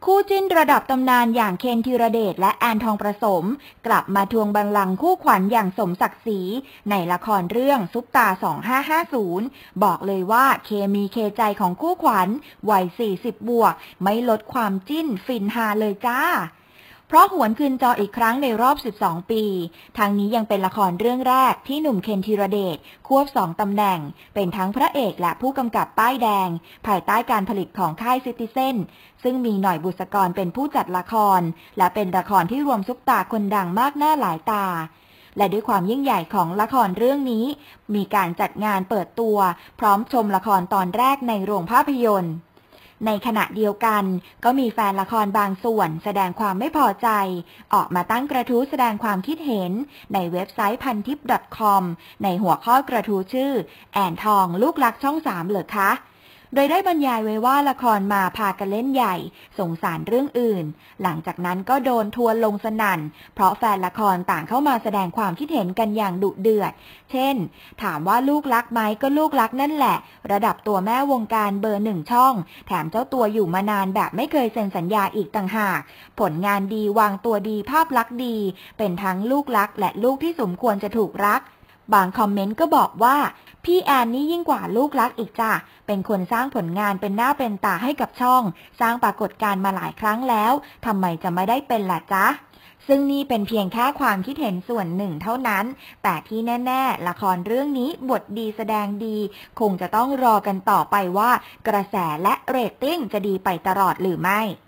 คู่จิ้นระดับตำนานอย่างเคนธีรเดชและแอนทองประสมกลับมาทวงบัลลังก์คู่ขวัญอย่างสมศักดิ์ศรีในละครเรื่องซุปตา2550บอกเลยว่าเคมีเคใจของคู่ขวัญวัย40บวกไม่ลดความจิ้นฟินฮาเลยจ้าเพราะหวนคืนจออีกครั้งในรอบ12ปีทางนี้ยังเป็นละครเรื่องแรกที่หนุ่มเคนธีรเดชควบ2ตำแหน่งเป็นทั้งพระเอกและผู้กำกับป้ายแดงภายใต้การผลิตของค่ายซิติเซนซึ่งมีหน่อยบุษกรเป็นผู้จัดละครและเป็นละครที่รวมซุปตาคนดังมากหน้าหลายตาและด้วยความยิ่งใหญ่ของละครเรื่องนี้มีการจัดงานเปิดตัวพร้อมชมละครตอนแรกในโรงภาพยนตร์ในขณะเดียวกันก็มีแฟนละครบางส่วนแสดงความไม่พอใจออกมาตั้งกระทู้แสดงความคิดเห็นในเว็บไซต์พันทิป .com ในหัวข้อกระทู้ชื่อแอนทองลูกรักช่อง3เหรอคะโดยได้บรรยายไว้ว่าละครมาพากันเล่นใหญ่สงสารเรื่องอื่นหลังจากนั้นก็โดนทัวร์ลงสนั่นเพราะแฟนละครต่างเข้ามาแสดงความคิดเห็นกันอย่างดุเดือดเช่นถามว่าลูกรักไหมก็ลูกรักนั่นแหละระดับตัวแม่วงการเบอร์1ช่องแถมเจ้าตัวอยู่มานานแบบไม่เคยเซ็นสัญญาอีกต่างหากผลงานดีวางตัวดีภาพลักษณ์ดีเป็นทั้งลูกรักและลูกที่สมควรจะถูกรักบางคอมเมนต์ก็บอกว่าพี่แอนนี่ยิ่งกว่าลูกรักอีกจ้ะเป็นคนสร้างผลงานเป็นหน้าเป็นตาให้กับช่องสร้างปรากฏการณ์มาหลายครั้งแล้วทำไมจะไม่ได้เป็นล่ะจ๊ะซึ่งนี่เป็นเพียงแค่ความคิดเห็นส่วนหนึ่งเท่านั้นแต่ที่แน่ๆละครเรื่องนี้บทดีแสดงดีคงจะต้องรอกันต่อไปว่ากระแสและเรตติ้งจะดีไปตลอดหรือไม่